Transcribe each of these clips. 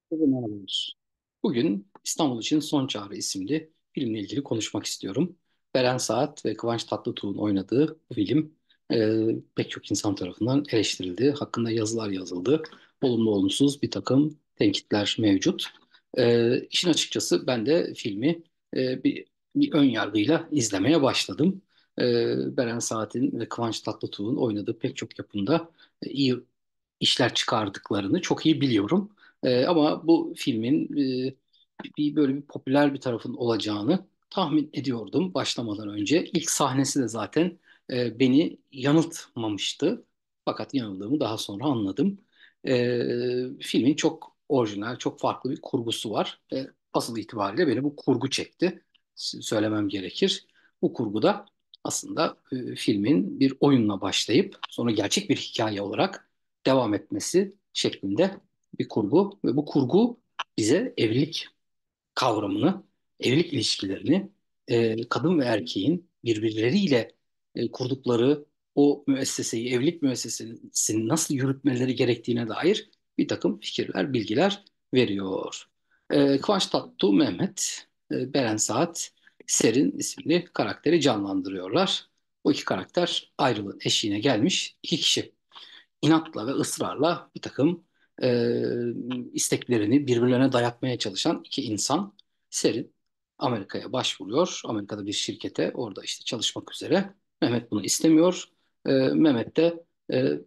Herkese merhabalar. Bugün İstanbul için Son Çağrı isimli filmle ilgili konuşmak istiyorum. Beren Saat ve Kıvanç Tatlıtuğ'un oynadığı bu film pek çok insan tarafından eleştirildi. Hakkında yazılar yazıldı. Olumlu olumsuz bir takım tenkitler mevcut. İşin açıkçası ben de filmi bir ön yargıyla izlemeye başladım. Beren Saat'in ve Kıvanç Tatlıtuğ'un oynadığı pek çok yapımda iyi işler çıkardıklarını çok iyi biliyorum. Ama bu filmin böyle bir popüler bir tarafın olacağını tahmin ediyordum başlamadan önce. İlk sahnesi de zaten beni yanıltmamıştı. Fakat yanıldığımı daha sonra anladım. Filmin çok orijinal, çok farklı bir kurgusu var. Asıl itibariyle beni bu kurgu çekti. Söylemem gerekir. Bu kurguda aslında filmin bir oyunla başlayıp sonra gerçek bir hikaye olarak devam etmesi şeklinde bir kurgu ve bu kurgu bize evlilik kavramını, evlilik ilişkilerini, kadın ve erkeğin birbirleriyle kurdukları o müesseseyi, evlilik müessesesini nasıl yürütmeleri gerektiğine dair bir takım fikirler, bilgiler veriyor. Kıvanç Tatlıtuğ, Mehmet, Beren Saat, Serin isimli karakteri canlandırıyorlar. Bu iki karakter ayrılığın eşiğine gelmiş iki kişi inatla ve ısrarla bir takım isteklerini birbirlerine dayatmaya çalışan iki insan. Serin Amerika'ya başvuruyor. Amerika'da bir şirkete orada işte çalışmak üzere. Mehmet bunu istemiyor. Mehmet de e,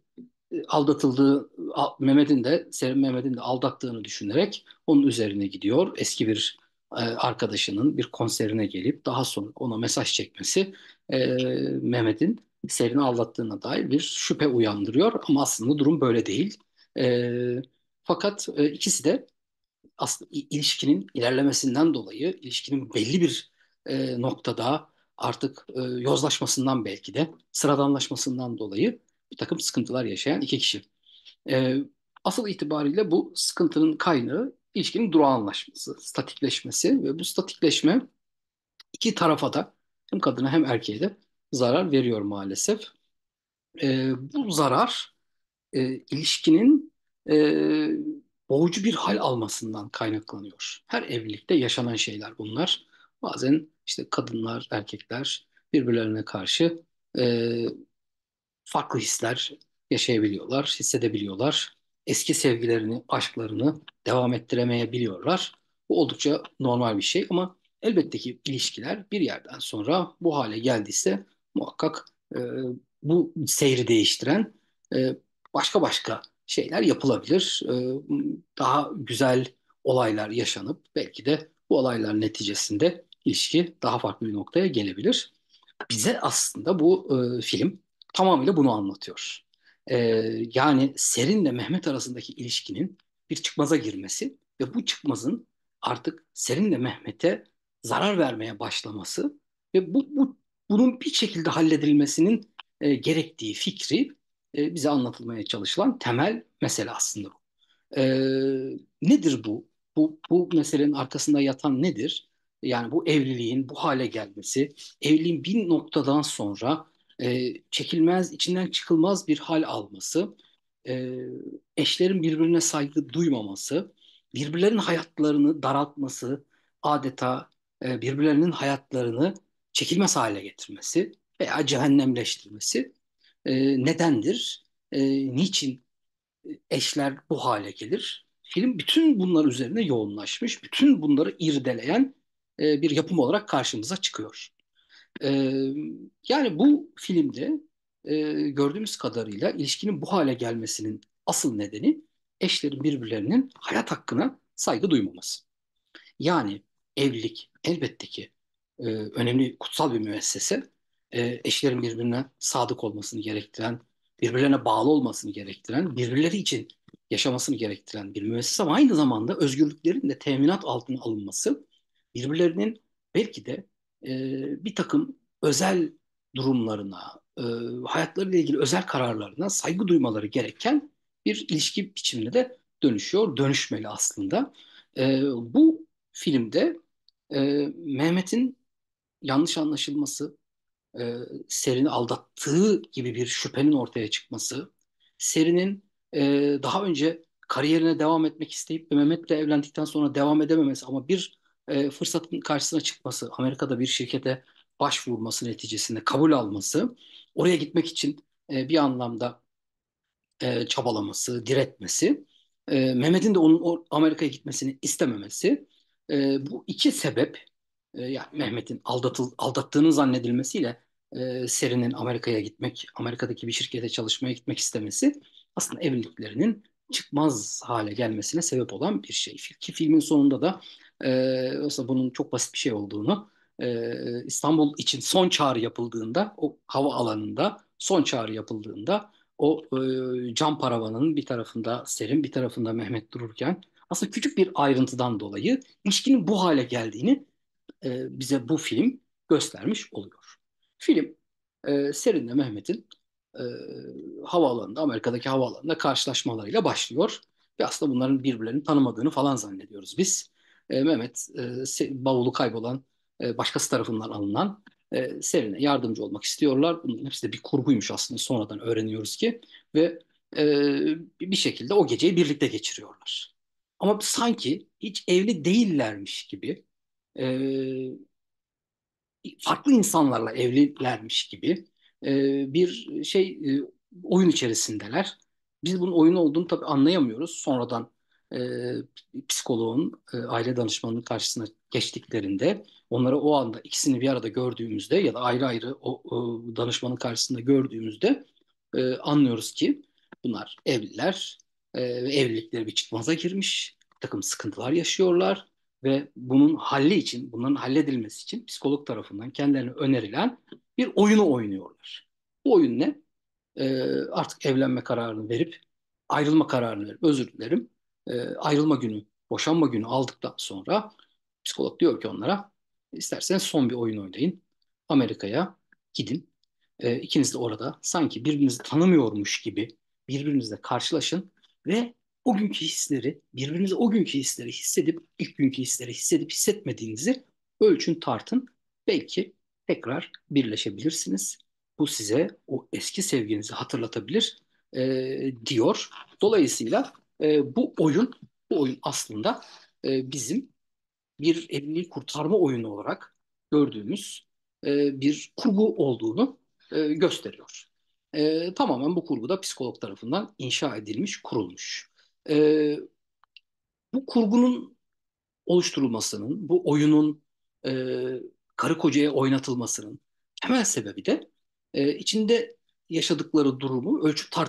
Mehmet'in de aldattığını düşünerek onun üzerine gidiyor. Eski bir arkadaşının bir konserine gelip daha sonra ona mesaj çekmesi Mehmet'in Serin'i aldattığına dair bir şüphe uyandırıyor. Ama aslında durum böyle değil. E, fakat ikisi de aslında ilişkinin ilerlemesinden dolayı, ilişkinin belli bir noktada artık yozlaşmasından belki de sıradanlaşmasından dolayı bir takım sıkıntılar yaşayan iki kişi. E, asıl itibariyle bu sıkıntının kaynağı ilişkinin durağanlaşması, statikleşmesi ve bu statikleşme iki tarafa da hem kadına hem erkeğe de zarar veriyor maalesef. Bu zarar ilişkinin e, boğucu bir hal almasından kaynaklanıyor. Her evlilikte yaşanan şeyler bunlar. Bazen işte kadınlar, erkekler birbirlerine karşı e, farklı hisler yaşayabiliyorlar, hissedebiliyorlar. Eski sevgilerini, aşklarını devam ettiremeyebiliyorlar. Bu oldukça normal bir şey ama elbette ki ilişkiler bir yerden sonra bu hale geldiyse muhakkak e, bu seyri değiştiren e, başka başka şeyler yapılabilir. Daha güzel olaylar yaşanıp belki de bu olaylar neticesinde ilişki daha farklı bir noktaya gelebilir. Bize aslında bu film tamamıyla bunu anlatıyor. Ee, yani Serin'le Mehmet arasındaki ilişkinin bir çıkmaza girmesi ve bu çıkmazın artık Serin'le Mehmet'e zarar vermeye başlaması ve bunun bir şekilde halledilmesinin gerektiği fikri bize anlatılmaya çalışılan temel mesele aslında bu. Nedir bu? Bu meselenin arkasında yatan nedir? Yani bu evliliğin bu hale gelmesi, evliliğin bir noktadan sonra çekilmez, içinden çıkılmaz bir hal alması, e, eşlerin birbirine saygı duymaması, birbirlerinin hayatlarını daraltması, adeta birbirlerinin hayatlarını çekilmez hale getirmesi veya cehennemleştirmesi nedendir? Niçin eşler bu hale gelir? Film bütün bunlar üzerine yoğunlaşmış, bütün bunları irdeleyen bir yapım olarak karşımıza çıkıyor. E, yani bu filmde gördüğümüz kadarıyla ilişkinin bu hale gelmesinin asıl nedeni eşlerin birbirlerinin hayat hakkına saygı duymaması. Yani evlilik elbette ki önemli, kutsal bir müessese. Eşlerin birbirine sadık olmasını gerektiren, birbirlerine bağlı olmasını gerektiren, birbirleri için yaşamasını gerektiren bir müessese ama aynı zamanda özgürlüklerin de teminat altına alınması, birbirlerinin belki de bir takım özel durumlarına, hayatlarıyla ilgili özel kararlarına saygı duymaları gereken bir ilişki biçimine de dönüşüyor, dönüşmeli aslında. Bu filmde Mehmet'in yanlış anlaşılması, Serin'i aldattığı gibi bir şüphenin ortaya çıkması, Serin'in daha önce kariyerine devam etmek isteyip ve Mehmet'le evlendikten sonra devam edememesi ama bir fırsatın karşısına çıkması, Amerika'da bir şirkete başvurması neticesinde kabul alması, oraya gitmek için bir anlamda çabalaması, diretmesi, Mehmet'in de onun Amerika'ya gitmesini istememesi, bu iki sebep, yani Mehmet'in aldattığının zannedilmesiyle Serin'in Amerika'ya gitmek, Amerika'daki bir şirkete çalışmaya gitmek istemesi aslında evliliklerinin çıkmaz hale gelmesine sebep olan bir şey. Ki filmin sonunda da aslında bunun çok basit bir şey olduğunu, İstanbul için son çağrı yapıldığında, o hava alanında son çağrı yapıldığında o cam paravanın bir tarafında Selim, bir tarafında Mehmet dururken aslında küçük bir ayrıntıdan dolayı ilişkinin bu hale geldiğini bize bu film göstermiş oluyor. Film Serin'le Mehmet'in e, havaalanında, Amerika'daki havaalanında karşılaşmalarıyla başlıyor. Ve aslında bunların birbirlerini tanımadığını falan zannediyoruz biz. Mehmet bavulu kaybolan, başkası tarafından alınan Serin'e yardımcı olmak istiyorlar. Bunların hepsi de bir kurguymuş aslında, sonradan öğreniyoruz ki. Ve e, bir şekilde o geceyi birlikte geçiriyorlar. Ama sanki hiç evli değillermiş gibi, e, farklı insanlarla evlilermiş gibi bir oyun içerisindeler. Biz bunun oyun olduğunu tabii anlayamıyoruz. Sonradan e, psikoloğun, aile danışmanının karşısına geçtiklerinde, onları o anda ikisini bir arada gördüğümüzde ya da ayrı ayrı o danışmanın karşısında gördüğümüzde anlıyoruz ki bunlar evliler ve evlilikleri bir çıkmaza girmiş. Bir takım sıkıntılar yaşıyorlar ve bunun halli için, bunların halledilmesi için psikolog tarafından kendilerine önerilen bir oyunu oynuyorlar. Bu oyun ne? Artık evlenme kararını verip, ayrılma kararını verip, özür dilerim, ayrılma günü, boşanma günü aldıktan sonra psikolog diyor ki onlara, isterseniz son bir oyun oynayın. Amerika'ya gidin. İkiniz de orada sanki birbirinizi tanımıyormuş gibi birbirinizle karşılaşın ve o günkü hisleri, birbirinize o günkü hisleri hissedip, ilk günkü hisleri hissedip hissetmediğinizi ölçün, tartın. Belki tekrar birleşebilirsiniz. Bu size o eski sevginizi hatırlatabilir diyor. Dolayısıyla bu oyun aslında bizim bir evliliği kurtarma oyunu olarak gördüğümüz bir kurgu olduğunu gösteriyor. Tamamen bu kurgu da psikolog tarafından inşa edilmiş, kurulmuş. E, Bu kurgunun oluşturulmasının, bu oyunun e, karı kocaya oynatılmasının temel sebebi de içinde yaşadıkları durumu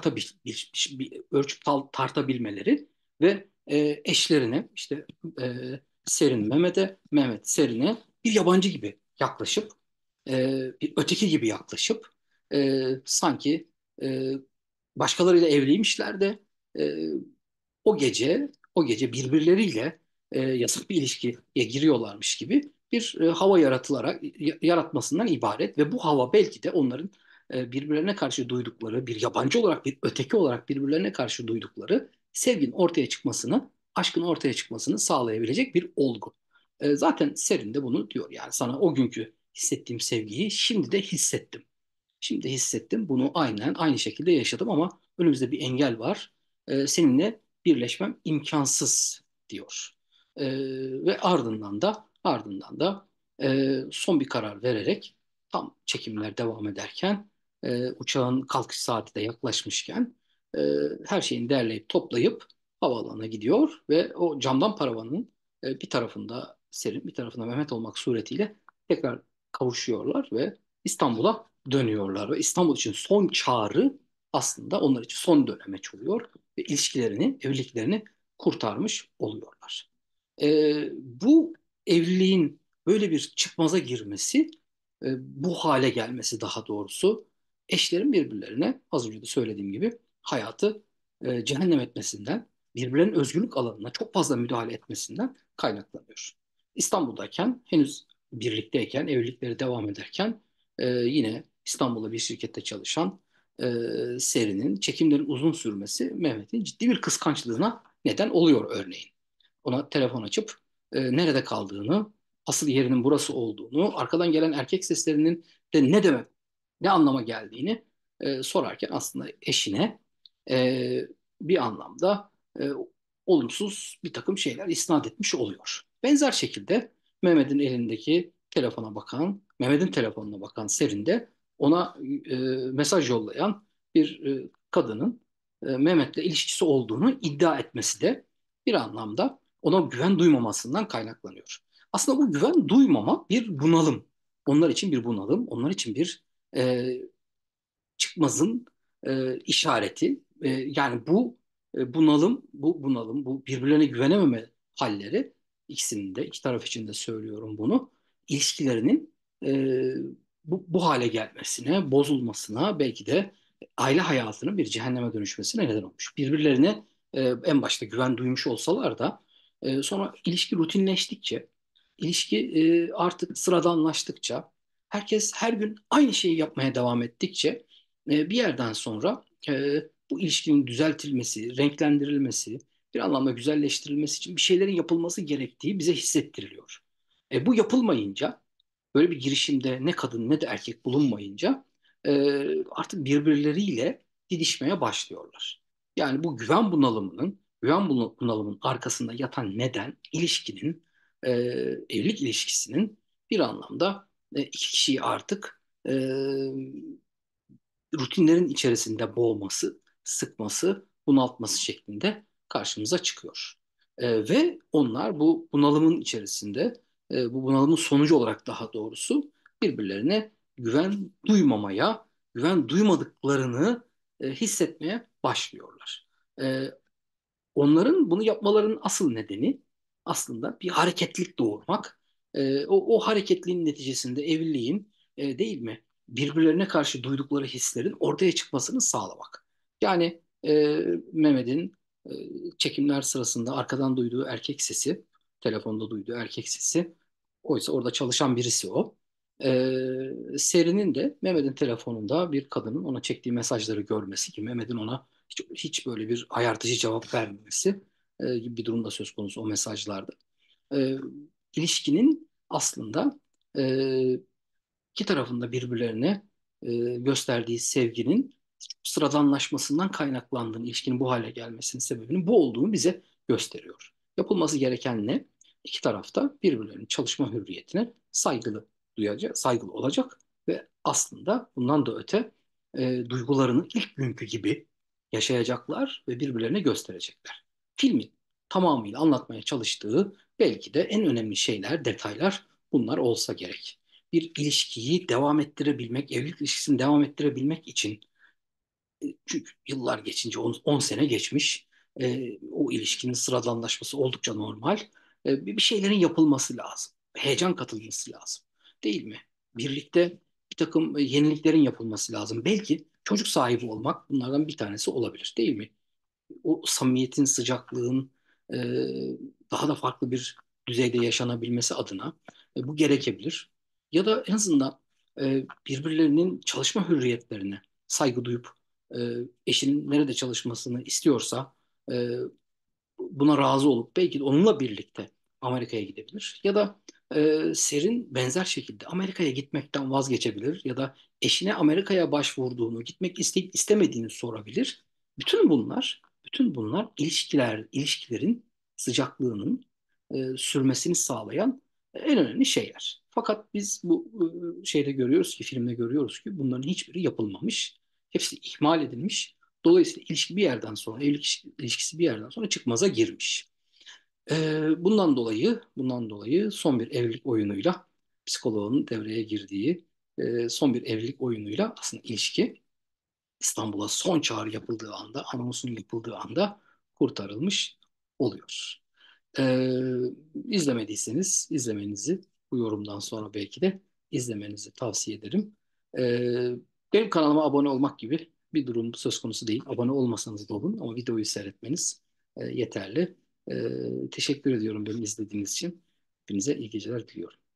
ölçüp tartabilmeleri ve eşlerine, işte Serin Mehmet'e, Mehmet Serin'e bir yabancı gibi yaklaşıp, bir öteki gibi yaklaşıp, sanki e, başkalarıyla evliymişler de e, o gece birbirleriyle yasak bir ilişkiye giriyorlarmış gibi bir hava yaratmasından ibaret ve bu hava belki de onların birbirlerine karşı duydukları, bir yabancı olarak, bir öteki olarak birbirlerine karşı duydukları sevginin ortaya çıkmasını, aşkın ortaya çıkmasını sağlayabilecek bir olgu. Zaten Serin de bunu diyor. Yani sana o günkü hissettiğim sevgiyi şimdi de hissettim. Şimdi hissettim. Bunu aynen aynı şekilde yaşadım ama önümüzde bir engel var. Seninle birleşmem imkansız diyor. Ve ardından da son bir karar vererek, tam çekimler devam ederken, uçağın kalkış saati de yaklaşmışken, e, her şeyini derleyip toplayıp havaalanına gidiyor ve o camdan paravanın bir tarafında Selim, bir tarafında Mehmet olmak suretiyle tekrar kavuşuyorlar ve İstanbul'a dönüyorlar. Ve İstanbul için son çağrı aslında onlar için son dönemeç oluyor ve ilişkilerini, evliliklerini kurtarmış oluyorlar. Bu evliliğin böyle bir çıkmaza girmesi, bu hale gelmesi daha doğrusu, eşlerin birbirlerine az önce de söylediğim gibi hayatı cehennem etmesinden, birbirlerinin özgürlük alanına çok fazla müdahale etmesinden kaynaklanıyor. İstanbul'dayken, henüz birlikteyken, evlilikleri devam ederken, yine İstanbul'da bir şirkette çalışan Seri'nin çekimlerin uzun sürmesi Mehmet'in ciddi bir kıskançlığına neden oluyor örneğin. Ona telefon açıp nerede kaldığını, asıl yerinin burası olduğunu, arkadan gelen erkek seslerinin de ne anlama geldiğini sorarken aslında eşine bir anlamda e, olumsuz bir takım şeyler isnat etmiş oluyor. Benzer şekilde Mehmet'in elindeki telefona bakan, Mehmet'in telefonuna bakan Serin de ona mesaj yollayan bir kadının Mehmet'le ilişkisi olduğunu iddia etmesi de bir anlamda ona güven duymamasından kaynaklanıyor. Aslında bu güven duymama bir bunalım. Onlar için bir bunalım, onlar için bir e, çıkmazın işareti. Yani bu birbirlerine güvenememe halleri ikisinin de iki taraf için de söylüyorum bunu. İlişkilerinin e, bu hale gelmesine, bozulmasına, belki de aile hayatının bir cehenneme dönüşmesine neden olmuş. Birbirlerine en başta güven duymuş olsalar da sonra ilişki rutinleştikçe, ilişki artık sıradanlaştıkça, herkes her gün aynı şeyi yapmaya devam ettikçe bir yerden sonra bu ilişkinin düzeltilmesi, renklendirilmesi, bir anlamda güzelleştirilmesi için bir şeylerin yapılması gerektiği bize hissettiriliyor. Bu yapılmayınca, böyle bir girişimde ne kadın ne de erkek bulunmayınca artık birbirleriyle didişmeye başlıyorlar. Yani bu güven bunalımının arkasında yatan neden ilişkinin, e, evlilik ilişkisinin bir anlamda iki kişiyi artık rutinlerin içerisinde boğması, sıkması, bunaltması şeklinde karşımıza çıkıyor. Ve onlar bu bunalımın içerisinde, bu bunalımın sonucu olarak daha doğrusu birbirlerine güven duymamaya, güven duymadıklarını hissetmeye başlıyorlar. E, Onların bunu yapmalarının asıl nedeni aslında bir hareketlilik doğurmak. O hareketliğin neticesinde evliliğin, değil mi, birbirlerine karşı duydukları hislerin ortaya çıkmasını sağlamak. Yani Mehmet'in e, çekimler sırasında arkadan duyduğu erkek sesi, telefonda duyduğu erkek sesi, oysa orada çalışan birisi o. Seri'nin de Mehmet'in telefonunda bir kadının ona çektiği mesajları görmesi, ki Mehmet'in ona hiç böyle bir ayartıcı cevap vermemesi gibi bir durumda söz konusu o mesajlarda. E, ilişkinin aslında e, iki tarafında birbirlerine gösterdiği sevginin sıradanlaşmasından kaynaklandığını, ilişkinin bu hale gelmesinin sebebinin bu olduğunu bize gösteriyor. Yapılması gereken ne? İki tarafta birbirlerinin çalışma hürriyetine saygılı olacak ve aslında bundan da öte duygularını ilk günkü gibi yaşayacaklar ve birbirlerine gösterecekler. Filmin tamamıyla anlatmaya çalıştığı belki de en önemli şeyler, detaylar bunlar olsa gerek. Bir ilişkiyi devam ettirebilmek, evlilik ilişkisini devam ettirebilmek için, çünkü yıllar geçince 10 sene geçmiş, o ilişkinin sıradanlaşması oldukça normal. Bir şeylerin yapılması lazım. Heyecan katılması lazım. Değil mi? Birlikte bir takım yeniliklerin yapılması lazım. Belki çocuk sahibi olmak bunlardan bir tanesi olabilir, değil mi? O samimiyetin, sıcaklığın e, daha da farklı bir düzeyde yaşanabilmesi adına bu gerekebilir. Ya da en azından birbirlerinin çalışma hürriyetlerine saygı duyup e, eşinin nerede çalışmasını istiyorsa e, buna razı olup belki de onunla birlikte Amerika'ya gidebilir. Ya da Ser'in benzer şekilde Amerika'ya gitmekten vazgeçebilir ya da eşine Amerika'ya başvurduğunu, gitmek isteyip istemediğini sorabilir. Bütün bunlar ilişkilerin sıcaklığının sürmesini sağlayan en önemli şeyler. Fakat biz bu filmde görüyoruz ki bunların hiçbiri yapılmamış. Hepsi ihmal edilmiş. Dolayısıyla evlilik ilişkisi bir yerden sonra çıkmaza girmiş. Bundan dolayı son bir evlilik oyunuyla, psikoloğun devreye girdiği son bir evlilik oyunuyla aslında ilişki İstanbul'a son çağrı yapıldığı anda, anonsun yapıldığı anda kurtarılmış oluyor. Ee, izlemediyseniz izlemenizi, bu yorumdan sonra belki de izlemenizi tavsiye ederim. Ee, Benim kanalıma abone olmak gibi bir durum söz konusu değil. Abone olmasanız da olun ama videoyu seyretmeniz yeterli. Teşekkür ediyorum beni izlediğiniz için. Hepinize iyi geceler diliyorum.